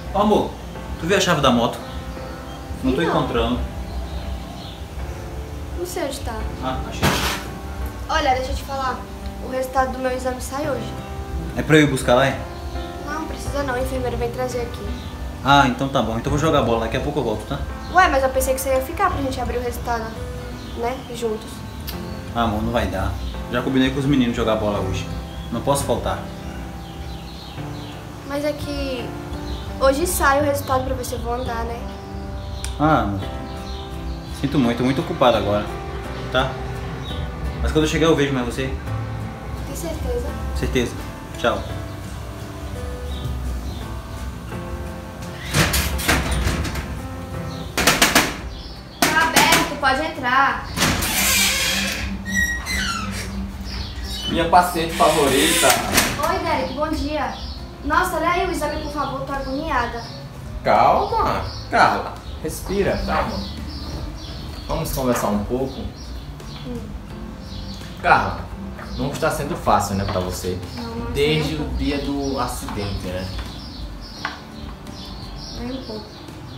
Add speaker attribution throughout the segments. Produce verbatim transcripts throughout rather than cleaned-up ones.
Speaker 1: Ó, amor, tu viu a chave da moto? Não tô
Speaker 2: Não.
Speaker 1: encontrando.
Speaker 2: Não sei onde tá.
Speaker 1: Ah, achei.
Speaker 2: Olha, deixa eu te falar. O resultado do meu exame sai hoje.
Speaker 1: É pra eu ir buscar lá, é?
Speaker 2: Não, precisa não. O enfermeiro vem trazer aqui.
Speaker 1: Ah, então tá bom. Então eu vou jogar bola. Daqui a pouco eu volto, tá?
Speaker 2: Ué, mas eu pensei que você ia ficar pra gente abrir o resultado, né? Juntos.
Speaker 1: Ah, amor, não vai dar. Já combinei com os meninos jogar bola hoje. Não posso faltar.
Speaker 2: Mas é que hoje sai o resultado pra ver se eu vou andar, né?
Speaker 1: Ah, amor. Sinto muito. Tô muito ocupado agora. Tá? Mas quando eu chegar eu vejo mais você.
Speaker 2: Tem certeza?
Speaker 1: Certeza. Tchau.
Speaker 2: Tá aberto, pode entrar.
Speaker 3: Minha paciente favorita.
Speaker 2: Oi, Derek, bom dia. Nossa, olha aí o exame, por favor, tô agoniada.
Speaker 3: Calma, Carla. Respira, calma. Vamos conversar um pouco.
Speaker 2: Hum.
Speaker 3: Carla, não está sendo fácil, né, pra você?
Speaker 2: Não, não
Speaker 3: Desde
Speaker 2: sei um
Speaker 3: o dia do acidente, né?
Speaker 2: Nem um pouco.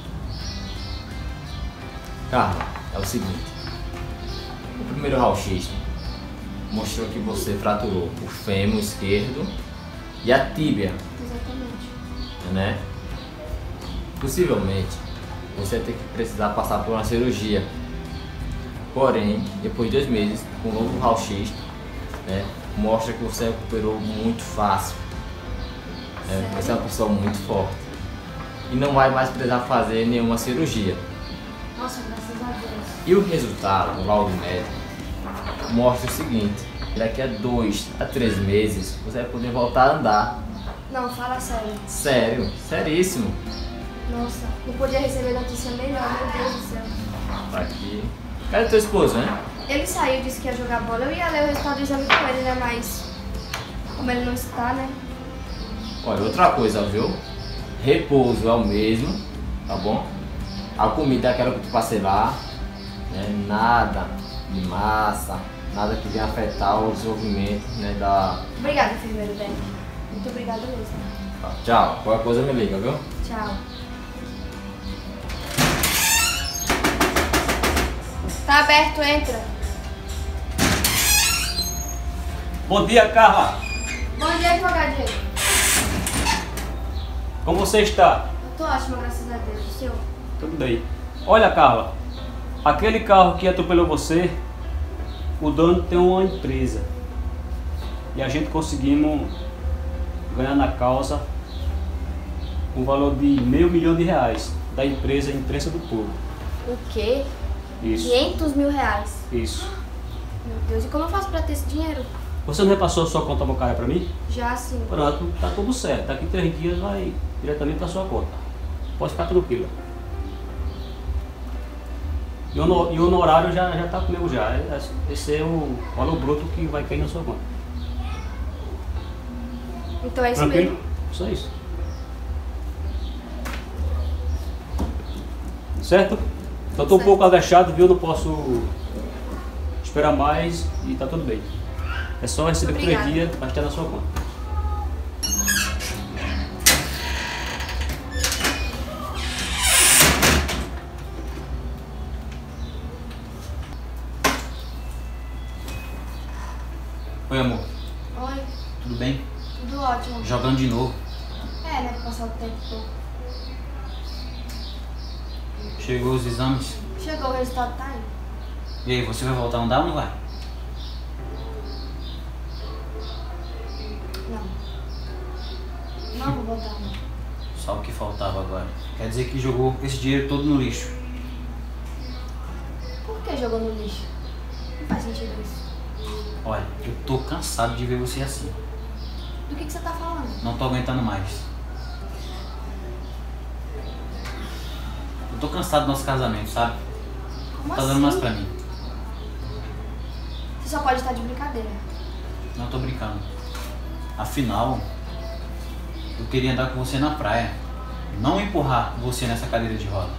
Speaker 3: Carla, é o seguinte. O primeiro raio-x mostrou que você fraturou o fêmur esquerdo e a tíbia,
Speaker 2: Exatamente.
Speaker 3: né? Possivelmente, você vai ter que precisar passar por uma cirurgia. Porém, depois de dois meses, com o novo raio-x, né, mostra que você recuperou muito fácil. Né? Você é uma pessoa muito forte. E não vai mais precisar fazer nenhuma cirurgia.
Speaker 2: Nossa, graças a Deus.
Speaker 3: E o resultado, o laudo médico, mostra o seguinte: daqui a dois a três meses você vai poder voltar a andar.
Speaker 2: Não, fala sério.
Speaker 3: Sério, seríssimo.
Speaker 2: Nossa, não podia receber notícia melhor, meu Deus do céu.
Speaker 3: Tá aqui. Cadê teu esposo, né?
Speaker 2: Ele saiu, disse que ia jogar bola. Eu ia ler o resultado do exame com ele, né? Mas como ele não está, né?
Speaker 3: Olha, outra coisa, viu? Repouso é o mesmo, tá bom? A comida é aquela que eu te passei lá, né? Nada de massa, nada que venha afetar o desenvolvimento, né? Da...
Speaker 2: Obrigada, enfermeiro Derek. Muito obrigada mesmo.
Speaker 3: Tá, tchau, qualquer coisa me liga, viu?
Speaker 2: Tchau. Tá aberto, entra.
Speaker 1: Bom dia, Carla.
Speaker 2: Bom dia, advogadinho.
Speaker 1: Como você está?
Speaker 2: Eu tô ótima, graças a Deus. O senhor?
Speaker 4: Tudo bem. Olha, Carla, aquele carro que atropelou você, o dono tem uma empresa. E a gente conseguimos ganhar na causa um valor de meio milhão de reais da empresa Imprensa do Povo.
Speaker 2: O quê?
Speaker 4: Isso,
Speaker 2: quinhentos mil reais.
Speaker 4: isso.
Speaker 2: Meu Deus, e como eu faço pra ter esse dinheiro?
Speaker 4: Você não repassou a sua conta bancária para mim?
Speaker 2: Já sim.
Speaker 4: Pronto, tá tudo certo. Daqui três dias vai diretamente para sua conta. Pode ficar tranquilo. E o, no- e o honorário já, já tá comigo já. Esse é o valor bruto que vai cair na sua conta.
Speaker 2: Então é isso
Speaker 4: Tranquilo?
Speaker 2: mesmo.
Speaker 4: Só isso. Certo? Só tô um
Speaker 2: Certo.
Speaker 4: pouco avexado, viu? Não posso esperar mais e tá tudo bem. É só receber por três
Speaker 2: Obrigada.
Speaker 4: dias, mas tá na sua conta.
Speaker 1: Oi, amor.
Speaker 2: Oi,
Speaker 1: Tudo bem?
Speaker 2: tudo ótimo.
Speaker 1: Jogando de novo.
Speaker 2: É, né? Pra passar o tempo todo.
Speaker 1: Chegou os exames.
Speaker 2: Chegou, o resultado tá aí.
Speaker 1: E aí, você vai voltar a andar ou não vai?
Speaker 2: Não. Não vou voltar, não.
Speaker 1: Só o que faltava agora. Quer dizer que jogou esse dinheiro todo no lixo.
Speaker 2: Por que jogou no lixo? Não faz sentido isso.
Speaker 1: Olha, eu tô cansado de ver você assim.
Speaker 2: Do que, que você tá falando?
Speaker 1: Não tô aguentando mais. Eu tô cansado do nosso casamento, sabe?
Speaker 2: Como
Speaker 1: Não tá
Speaker 2: assim?
Speaker 1: dando mais pra mim.
Speaker 2: Você só pode estar de brincadeira.
Speaker 1: Não tô brincando. Afinal, eu queria andar com você na praia. Não empurrar você nessa cadeira de roda.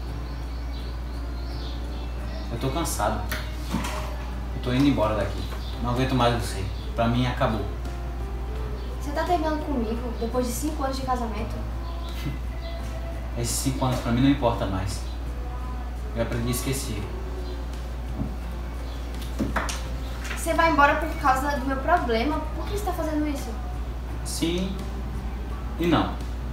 Speaker 1: Eu tô cansado. Eu tô indo embora daqui. Não aguento mais você. Pra mim, acabou.
Speaker 2: Você tá terminando comigo depois de cinco anos de casamento?
Speaker 1: Esses cinco anos pra mim não importa mais. Eu aprendi a esquecer.
Speaker 2: Você vai embora por causa do meu problema? Por que você tá fazendo isso?
Speaker 1: Sim e não.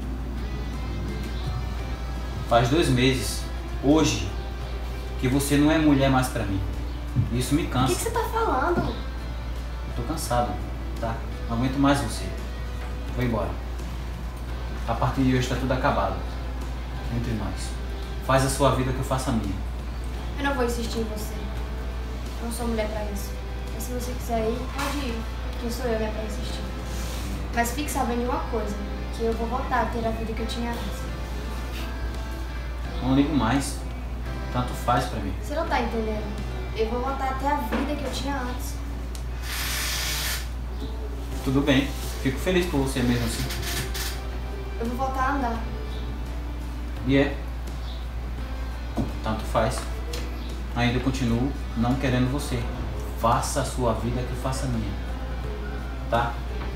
Speaker 1: Faz dois meses, hoje, que você não é mulher mais pra mim. Isso me
Speaker 2: O
Speaker 1: cansa.
Speaker 2: que, que você tá falando?
Speaker 1: Eu tô cansado, tá? Não aguento mais você. Vou embora. A partir de hoje tá tudo acabado. Entre nós. Faz a sua vida que eu faço a minha.
Speaker 2: Eu não vou insistir em você. Eu não sou mulher pra isso. Mas se você quiser ir, pode ir. Quem sou eu, né, pra insistir? Mas fique sabendo de uma coisa. Que eu vou voltar a ter a vida que eu tinha antes.
Speaker 1: Não ligo mais. Tanto faz pra mim.
Speaker 2: Você não tá entendendo? Eu vou voltar a ter a vida que eu tinha antes.
Speaker 1: Tudo bem. Fico feliz por você mesmo assim.
Speaker 2: Eu vou voltar a andar.
Speaker 1: E é. Tanto faz. Ainda eu continuo não querendo você. Faça a sua vida que eu faça a minha. Tá?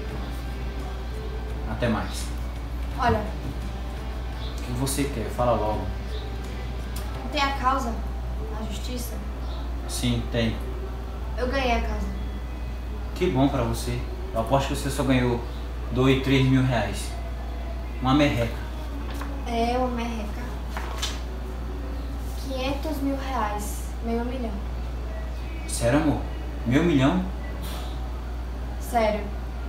Speaker 1: Até mais.
Speaker 2: Olha,
Speaker 1: O que você quer? Fala logo.
Speaker 2: não tem a causa na justiça?
Speaker 1: Sim, tem.
Speaker 2: Eu ganhei a causa.
Speaker 1: Que bom pra você. Eu aposto que você só ganhou dois, três mil reais. Uma merreca.
Speaker 2: É uma merreca. quinhentos mil reais. Meio milhão.
Speaker 1: Sério, amor? Meio milhão?
Speaker 2: Sério.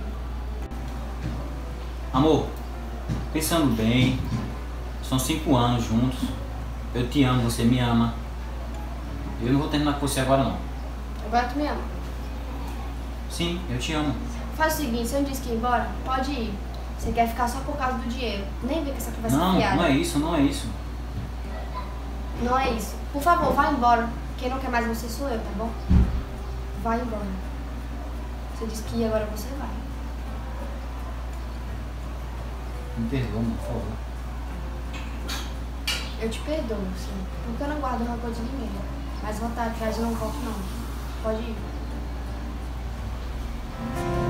Speaker 1: Amor, pensando bem, são cinco anos juntos. Eu te amo, você me ama. Eu não vou terminar com você agora não.
Speaker 2: Agora tu me ama.
Speaker 1: Sim, eu te amo.
Speaker 2: Faz o seguinte, você não disse que ia embora? Pode ir. Você quer ficar só por causa do dinheiro. Nem vem com essa conversa
Speaker 1: Não,
Speaker 2: fiada.
Speaker 1: não é isso, não é isso.
Speaker 2: Não é isso. Por favor, vá embora. Quem não quer mais você sou eu, tá bom? Vai embora. Você disse que ia, agora você vai.
Speaker 1: Me perdoa, amor, por favor.
Speaker 2: Eu te perdoo, sim. Porque eu não guardo rancor de ninguém. Mas voltar atrás eu não volto, não. Pode ir.